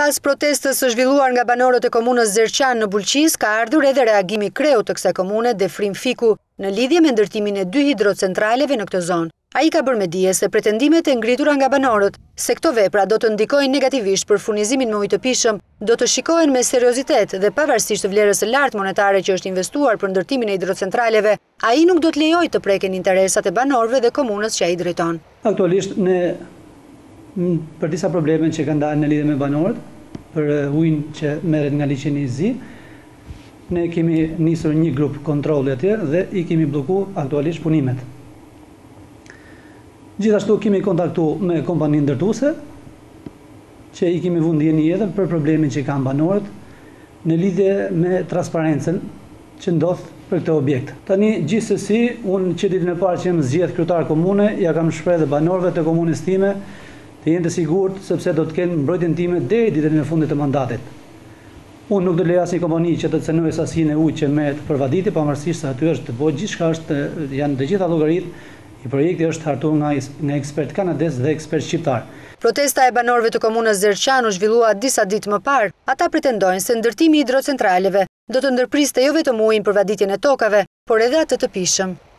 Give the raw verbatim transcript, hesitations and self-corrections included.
Pas protestës së zhvilluar nga banorët e komunës Zerçan në Bulqis, ka ardhur edhe reagimi kreut të kësaj komune, Defrim Fiku, në lidhje me ndërtimin e dy hidrocentraleve në këtë zonë. Ai ka bërë me dije se pretendimet e ngritura nga banorët se këto vepra do të ndikojnë negativisht për furnizimin me ujë të pishëm, do të shikohen me seriozitet dhe pavarësisht të vlerës së lartë monetare që është investuar për ndërtimin e hidrocentraleve, ai nuk do të lejojë të preken interesat e banorëve dhe komunës që ai drejton. Aktualisht ne për disa probleme që kanë dalë në lidhje me banorët, për ujin që merret nga liçeni i Zi, ne kemi nisur një grup kontrolli atje dhe i kemi bllokuar aktualisht punimet. Gjithashtu kemi kontaktuar me kompaninë ndërtuese, që i kemi vënë ndjeni edhe për problemin që kanë banorët në lidhje me transparencën që ndodh për këtë objekt. Tani gjithsesi, unë që ditën e parë që jam zgjedh kryetar komune, ja kam shprehë dhe banorëve të komunës time të jenë të sigurt sepse do të kenë mbrojtjen time deri ditën e fundit të mandatit. Unë nuk do lej asnjë kompani që të cënojë sasinë e ujit që merret për vadite, pavarësisht se aty është të bëhet gjithçka, është janë të gjitha llogaritë. I projekti është hartuar nga nga ekspert kanadez dhe ekspert shqiptar. Protesta e banorëve të komunës Zerçan u zhvillua disa ditë më parë. Ata pretendojnë se ndërtimi i hidrocentraleve do të ndërpriste jo vetëm ujin për vaditjen e tokave, por edhe atë të pishëm.